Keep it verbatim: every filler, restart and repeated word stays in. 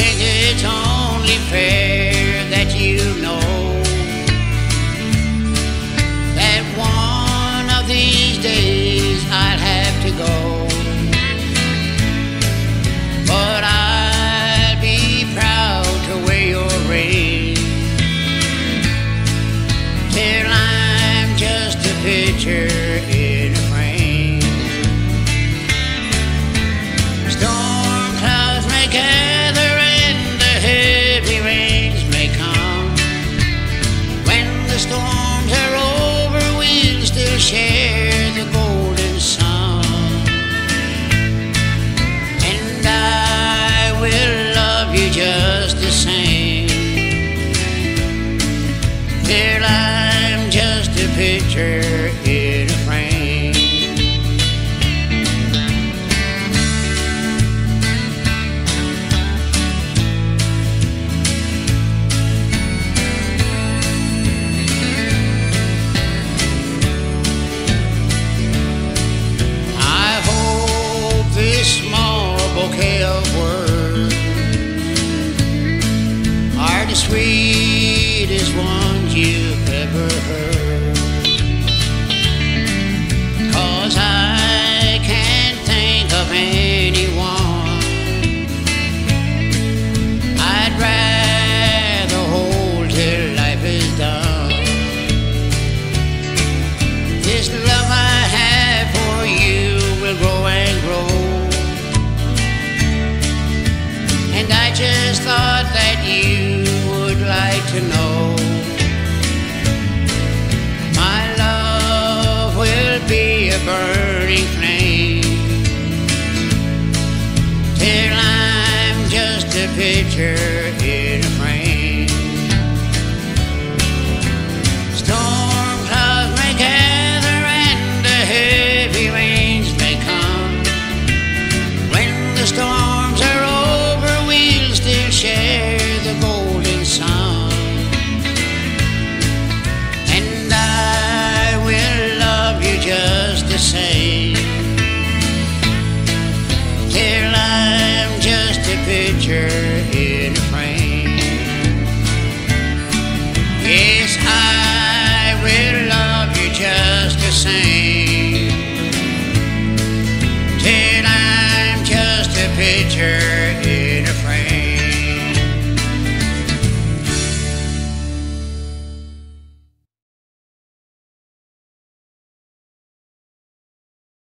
think it's only fair that you know that one of these days I'll have to go. But I'll be proud to wear your ring till I'm just a picture in a frame. Storm clouds may gather and the heavy rains may come. When the storms are over, we'll still share the golden sun. And I will love you just the same till I'm just a picture in a frame. I hope this small bouquet of words are the sweetest ones you've ever heard. 'Cause I can't think of anyone I'd rather hold till life is done. This love I have for you will grow and grow, and I just thought that you would like to know my love will be a burning flame till I'm just a picture in a